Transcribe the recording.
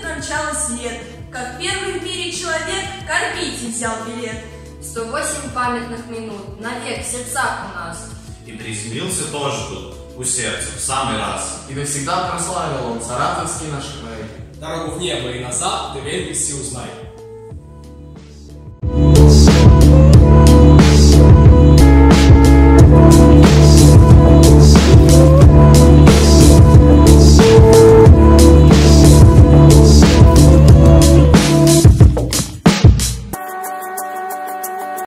промчалось лет, как первый в мире человек Карпитий взял билет. 108 памятных минут навек в сердцах у нас. И приземлился тоже тут, у сердца, в самый раз. И навсегда прославил он саратовский наш край. Дорогу в небо и назад ты верь вести узнай.